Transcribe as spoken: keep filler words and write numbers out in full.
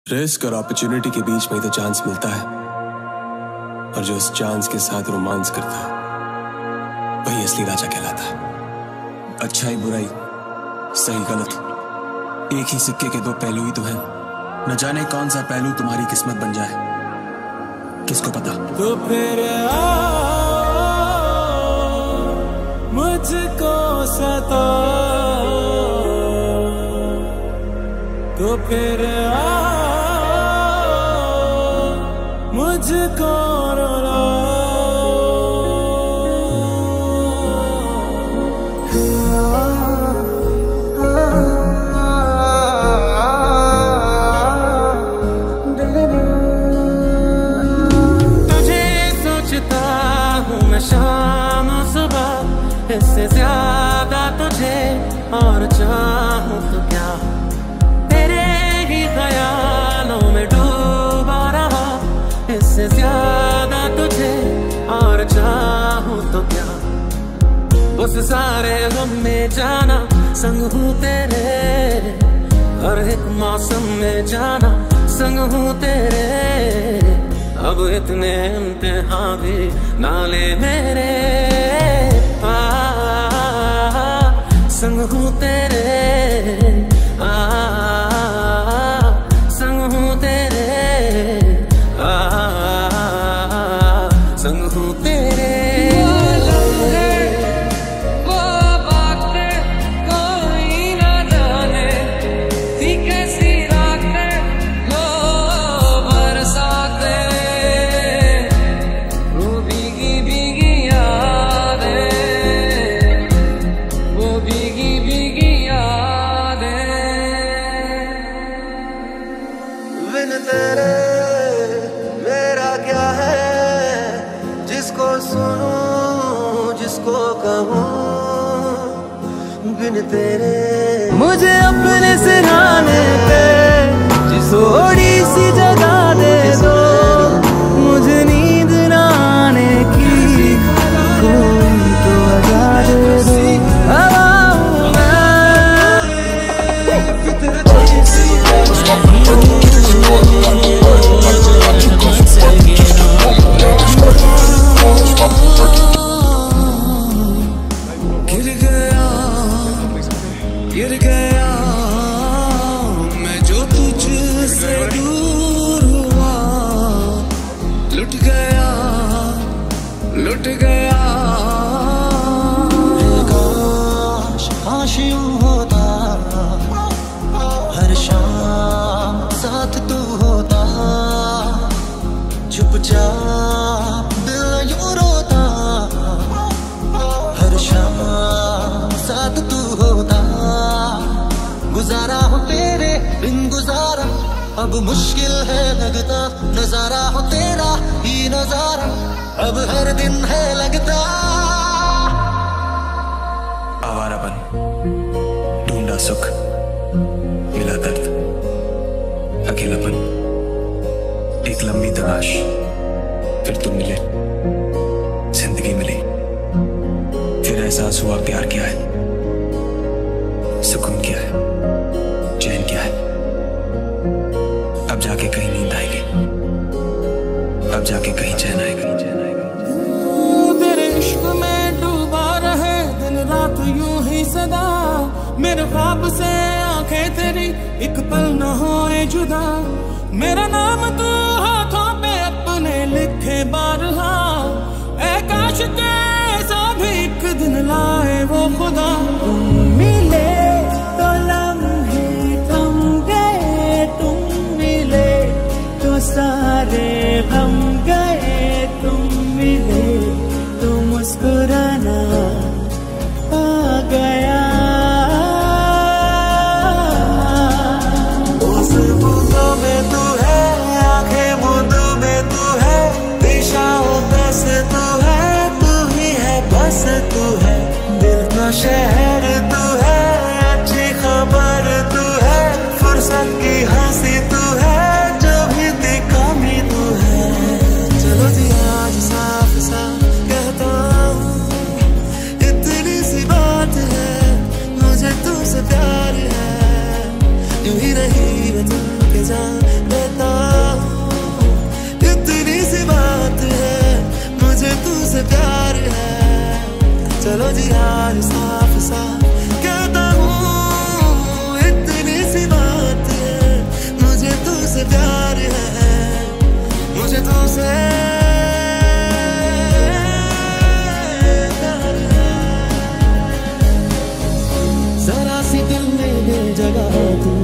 Risk और opportunity के बीच में ही तो चांस मिलता है, और जो उस चांस के साथ रोमांस करता है वही असली राजा कहलाता है। अच्छाई बुराई, सही गलत, एक ही सिक्के के दो पहलू ही तो हैं। न जाने कौन सा पहलू तुम्हारी किस्मत बन जाए, किसको पता। तो फिर मुझको सता, तो फिर मुझको रुला। तुझे सोचता हूँ मैं शाम सुबह, इससे ज्यादा तुझे और चाहूँ तो क्या। तेरे ही ख्यालों में डूबा रहा, इससे ज्यादा तुझे और चाहूँ तो क्या। उस सारे गम में जाना संग हूँ तेरे, हर एक मौसम में जाना संग हूँ तेरे। अब इतने इम्तिहान भी ना ले मेरे, आ, संग हूँ तेरे, आ, संग हूँ तेरे, आ, संग हूँ तेरे। तेरे मेरा क्या है, जिसको सुनूं जिसको कहूँ बिन तेरे। मुझे अपने सिरहाने पे थोड़ी सी जगह दे दो, मुझे नींद ना आने की कोई तो वजह दे दो। गिर गया गिर गया मैं जो तुझसे दूर हुआ, लुट गया लुट गया। काश काश यूं होता, हर शाम साथ तू होता, चुपचाप दिल यूं रोता, हर शाम साथ तू होता। गुजारा हो तेरे बिन गुजारा, अब मुश्किल है लगता, नजारा हो तेरा ही नजारा, अब हर दिन है लगता। आवारापन, ढूंढा सुख, मिला दर्द, अकेलापन, एक लंबी तलाश, फिर तुम मिले, जिंदगी मिली, फिर एहसास हुआ प्यार क्या है, सुकून क्या है, चैन क्या है। अब जाके कहीं नींद आएगी, अब जाके कहीं चैन आएगा, चैन आएगा। तेरे इश्क में डूबा रहे दिन रात यूं ही सदा, मेरे ख्वाब से आंखें तेरी एक पल न होए जुदा। मेरा नाम तू हाथों पे अपने लिखे बारहा, ऐ काश के ऐसा भी एक दिन लाए वो खुदा। तुम मिले तो लम्हे थम गए, तुम मिले तो सारे गम गए, तुम मिले तो मुस्कुराना आ गया। उस बूंदों में तू है, आंखें बूंदों में तू है, दिशाओं में से तू है, तू ही है बस तू है, दिल का शहर तू है, दिल में ले जगह तू।